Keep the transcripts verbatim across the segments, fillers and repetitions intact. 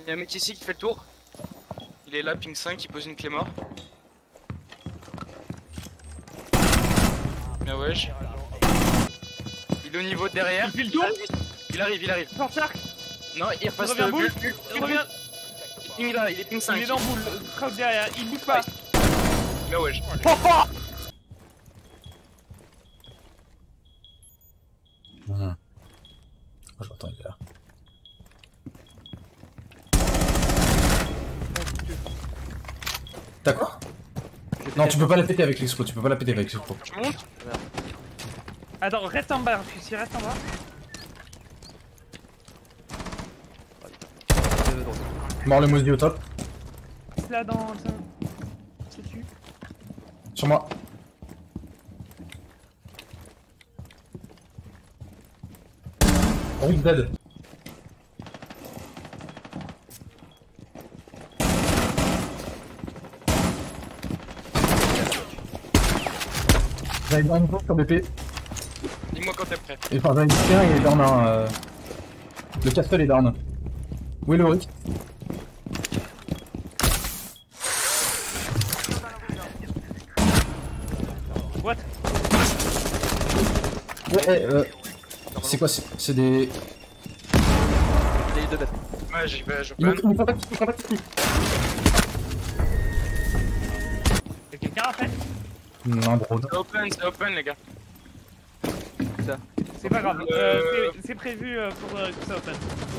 y a un mec ici qui fait le tour. Il est là, ping cinq, il pose une clé mort. Bien wesh. Il est au niveau de derrière. Il fait le tour. Il arrive, il arrive. Porte l'arc. Non, il repasse Il revient le boule. bulle. Il revient. Il ping là, il est ping cinq. Il est dans boule. Crouch derrière. Il bouge pas. Bien wesh. Oh, oh. Mmh. Oh, j'entends, il est là. T'as quoi? Non, tu peux pas la péter avec l'expo, tu peux pas la péter avec l'expo. Tu montes? Attends, reste en bas. Tu reste en bas. Mort le Mousdi au top. Là dans le. C'est dessus. Sur moi. Oh, dead. J'avais une grosse sur B P. Dis-moi quand t'es prêt. Et enfin, j'avais une il est down un. Euh... Le castle est down. Où est le Rick? What? Ouais, euh. C'est quoi? C'est des. Il y a eu deux bêtes. Ouais, j'y vais, je Il me plane. il me contacte, il me contacte ici. Y'a quelqu'un après? Non, drone. C'est open, c'est open les gars. Ça. C'est pas grave. Euh... Euh, c'est- c'est prévu euh, pour euh, que ça open.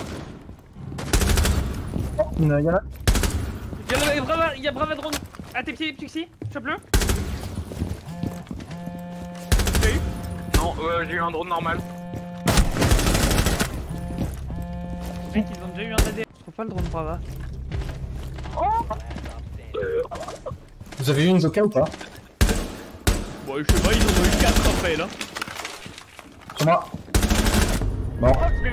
Oh, il y en a là. Il y a, le- Brava, il y a Brava drone. À tes pieds, Tuxi. Chope-le. Tu l'as eu? Non, euh, j'ai eu un drone normal. Mec, ils ont déjà eu un A D. Je trouve pas le drone Brava. Vous avez eu une Zoka ou pas? Bon, je sais pas, ils en ont eu quatre après là. Sur moi. Bon.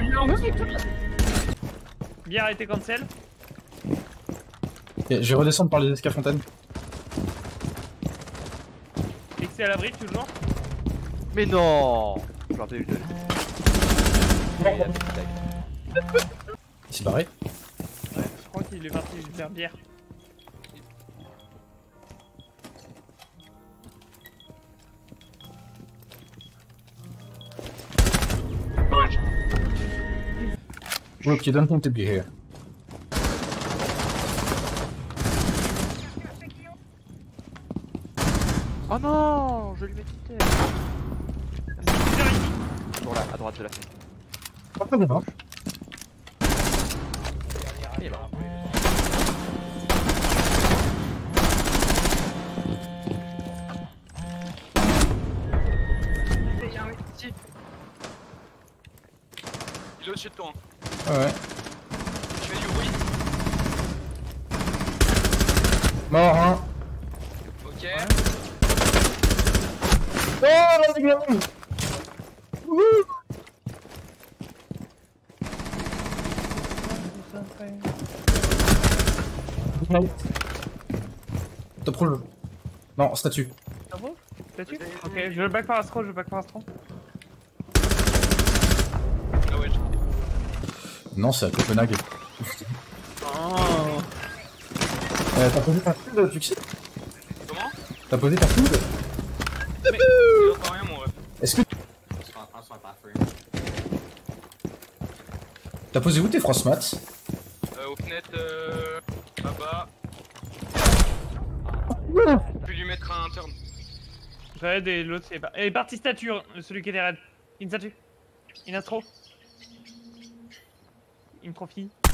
Bière a été cancel. Ok, je vais redescendre par les escafontaines. Et que c'est à l'abri toujours. Mais non. Je me rappelle, Il s'est barré. Ouais, je crois qu'il est parti faire bière. Look, you don't need to be here. Oh non, je lui mets quitté. Bon là, à droite de la fenêtre. Pas très bien. Il est mort. Il y a un mec ici. Il est au-dessus de toi. Ouais, ouais. Je fais du bruit. Mort, hein. Ok. Oh, vas-y, gamin. Wouh. Nice. Top roule. Non, statue. Ça vaut? Statue? Ok, je back par Astro, je back par Astro. Ah ouais. Non, c'est à Copenhague. Oh. Euh, t'as posé ta field, Tuxi? Comment? T'as posé ta field? Il entend rien mon ref. Est-ce que... T'as posé où tes frostmats? Euh, aux fenêtres, euh, là-bas. Je peux lui mettre un turn. Red et l'autre c'est pas. Et partie statue, celui qui était red. Une statue. Une astro. Une trophy.